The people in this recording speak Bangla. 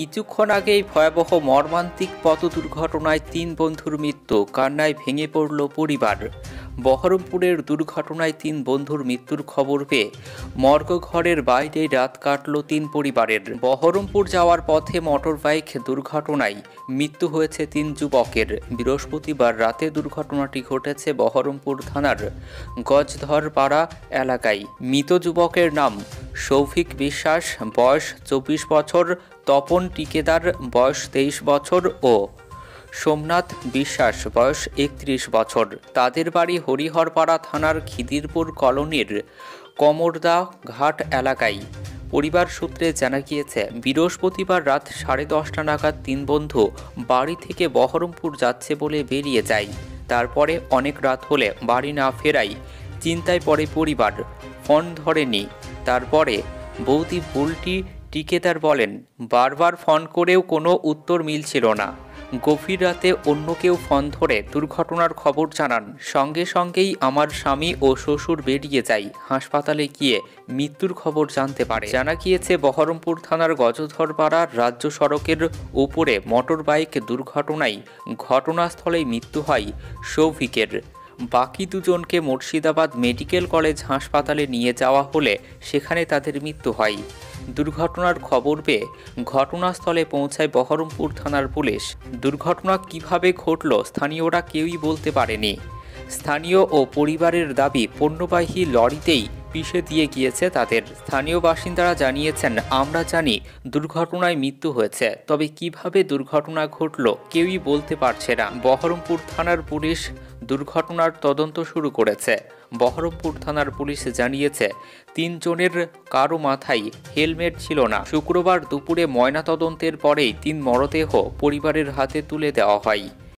কিছুক্ষণ আগেই ভয়াবহ মর্মান্তিক পথ দুর্ঘটনায় ৩ বন্ধুর মৃত্যু, কান্নায় ভেঙে পড়ল পরিবার। বহরমপুরের দুর্ঘটনায় ৩ বন্ধুর মৃত্যুর খবর পেয়ে মর্গঘরের বাইরে রাত কাটল ৩ পরিবারের। বহরমপুর যাওয়ার পথে মোটরবাইক দুর্ঘটনায় মৃত্যু হয়েছে ৩ যুবকের। বৃহস্পতিবার রাতে দুর্ঘটনাটি ঘটেছে বহরমপুর থানার গজধরপাড়া এলাকায়। মৃত যুবকের নাম সৌভিক বিশ্বাস, বয়স ২৪ বছর, তপন টিকেদার, বয়স ২৩ বছর ও সোমনাথ বিশ্বাস, বয়স ৩১ বছর। তাদের বাড়ি হরিহরপাড়া থানার খিদিরপুর কলোনির কমরদা ঘাট এলাকায়। পরিবার সূত্রে জানা গিয়েছে, বৃহস্পতিবার রাত 10:30 নাগাদ ৩ বন্ধু বাড়ি থেকে বহরমপুর যাচ্ছে বলে বেরিয়ে যায়। তারপরে অনেক রাত হলে বাড়ি না ফেরায় চিন্তায় পড়ে পরিবার। ফোন ধরেনি। তারপরে বৌদি বুলটি টিকেদার বলেন, বারবার ফোন করেও কোনো উত্তর মিলছিল না। গভীর রাতে অন্য কেউ ফোন ধরে দুর্ঘটনার খবর জানান। সঙ্গে সঙ্গেই আমার স্বামী ও শ্বশুর বেরিয়ে যায়। হাসপাতালে গিয়ে মৃত্যুর খবর জানতে পারে। জানা গিয়েছে, বহরমপুর থানার গজধরপাড়া রাজ্য সড়কের উপরে মোটরবাইক দুর্ঘটনায় ঘটনাস্থলেই মৃত্যু হয় সৌভিকের। বাকি দুজনকে মুর্শিদাবাদ মেডিকেল কলেজ হাসপাতালে নিয়ে যাওয়া হলে সেখানে তাদের মৃত্যু হয়। দুর্ঘটনার খবর পেয়ে ঘটনাস্থলে পৌঁছায় বহরমপুর থানার পুলিশ। দুর্ঘটনা কিভাবে ঘটল স্থানীয়রা কেউই বলতে পারেনি। স্থানীয় ও পরিবারের দাবি, পণ্যবাহী লরিতেই পিষে দিয়ে গিয়েছে তাদের। স্থানীয় বাসিন্দারা জানিয়েছেন, আমরা জানি দুর্ঘটনায় মৃত্যু হয়েছে, তবে কিভাবে দুর্ঘটনা ঘটল কেউই বলতে পারছে না। বহরমপুর থানার পুলিশ দুর্ঘটনার তদন্ত শুরু করেছে। বহরমপুর থানার পুলিশ জানিয়েছে, ৩ জনের কারো মাথায় হেলমেট ছিল না। শুক্রবার দুপুরে ময়নাতদন্তের পরেই ৩ মরদেহ পরিবারের হাতে তুলে দেওয়া হয়।